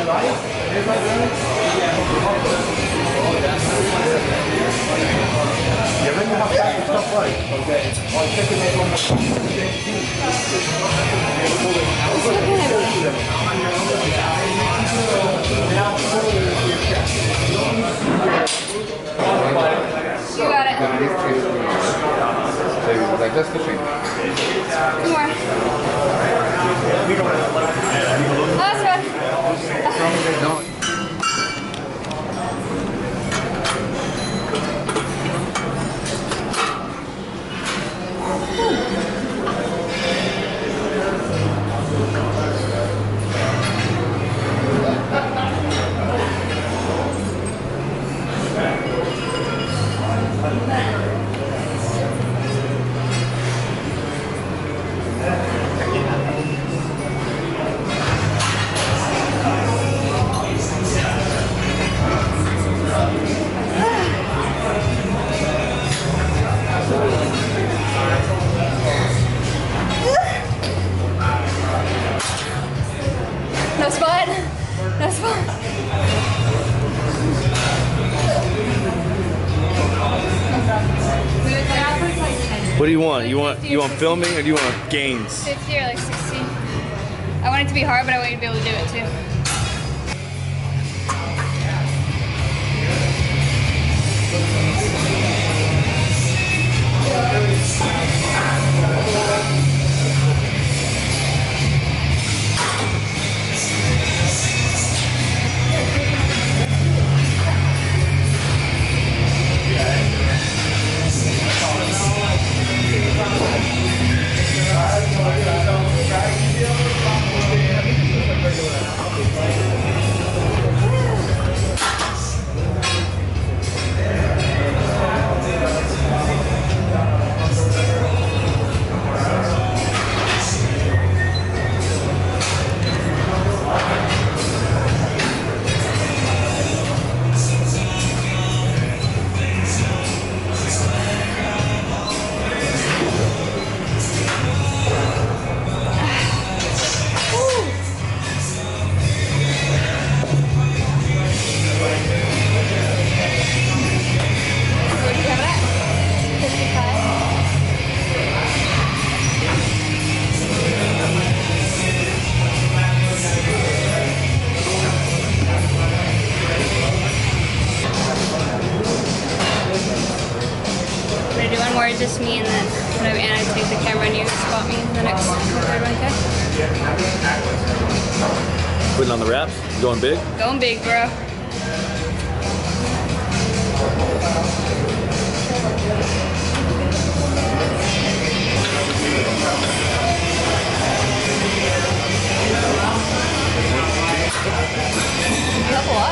got it. Like that's the thing. Two more. Oh, that's good. No. No spot. No spot. What do you want? You want filming or do you want gains? 50 or like 60. I want it to be hard, but I want you to be able to do it too. Or just me, and then whenever Anna takes the camera and you spot me in the next third one, okay? Putting on the wraps? Going big? Going big, bro. You help a lot.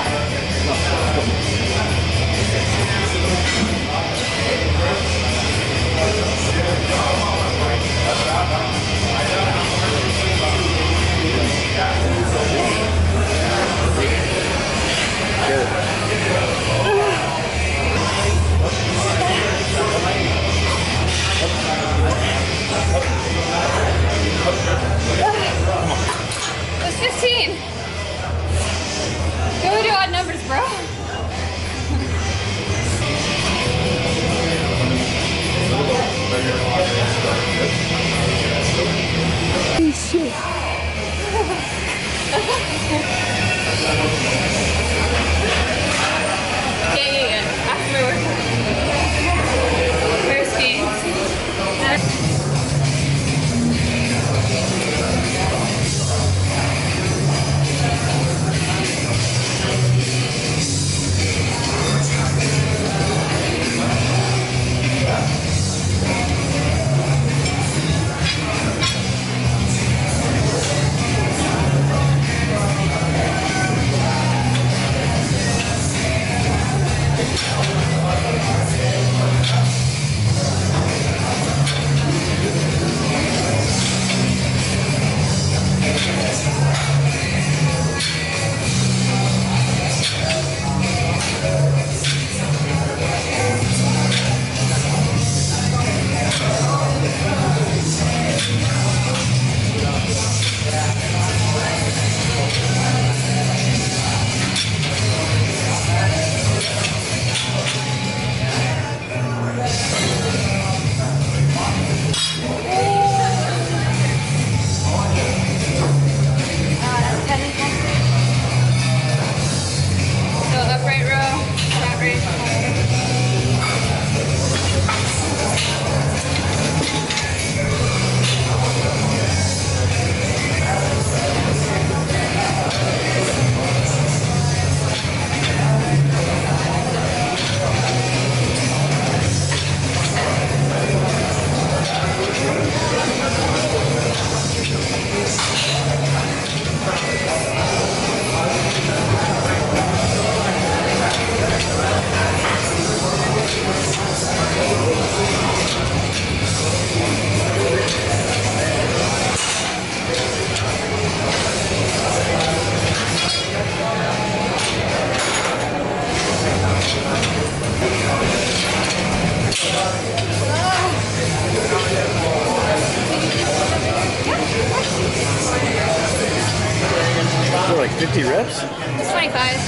50 reps? It's 25.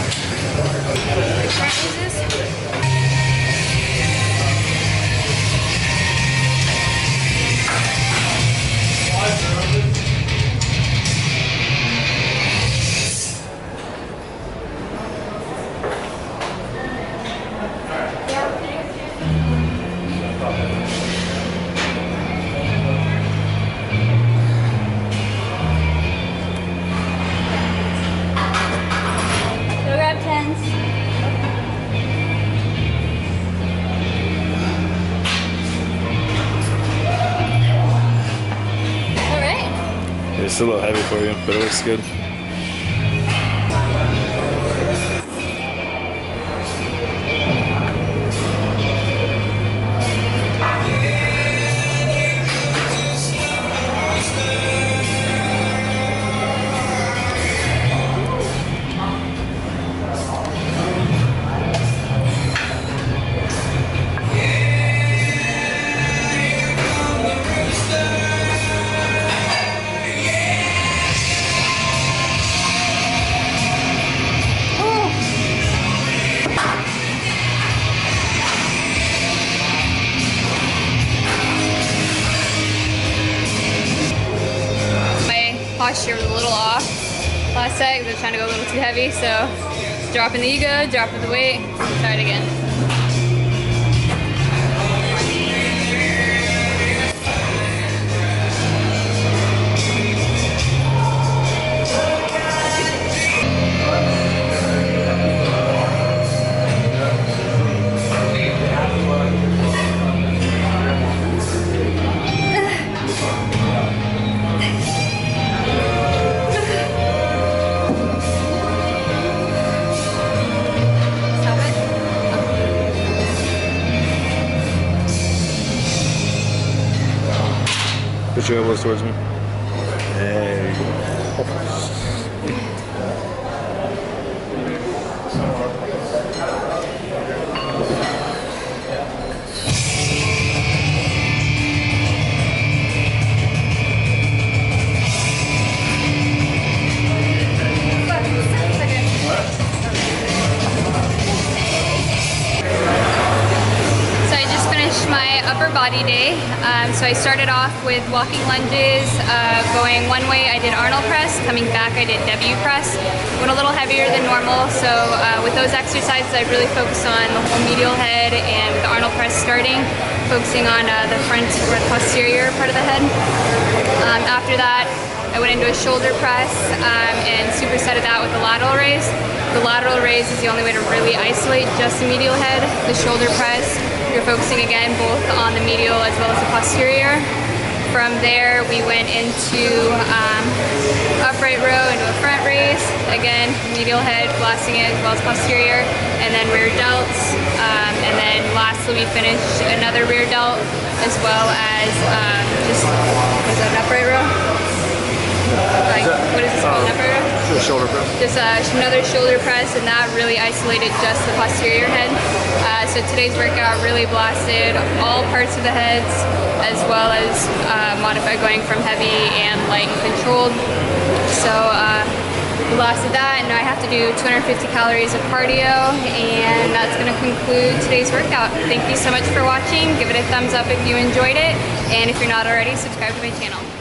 Front raises. It's a little heavy for you, but it looks good. Posture was a little off last set because I was trying to go a little too heavy, so dropping the ego, dropping the weight, try it again. Put your elbows towards me. There you go. My upper body day. So I started off with walking lunges, going one way I did Arnold press, coming back I did W press. Went a little heavier than normal, so with those exercises I really focused on the whole medial head, and with the Arnold press starting, focusing on the front or the posterior part of the head. After that I went into a shoulder press and supersetted that with a lateral raise. The lateral raise is the only way to really isolate just the medial head. The shoulder press, you're focusing again both on the medial as well as the posterior. From there we went into upright row into a front raise. Again, medial head, blasting it as well as posterior. And then rear delts. And then lastly we finished another rear delt as well as just, was that an upright row? Like, what is this called, an upright row? Shoulder press. Just another shoulder press, and that really isolated just the posterior head. So today's workout really blasted all parts of the heads, as well as modified going from heavy and light and controlled. So blasted that, and now I have to do 250 calories of cardio, and that's going to conclude today's workout. Thank you so much for watching. Give it a thumbs up if you enjoyed it, and if you're not already, subscribe to my channel.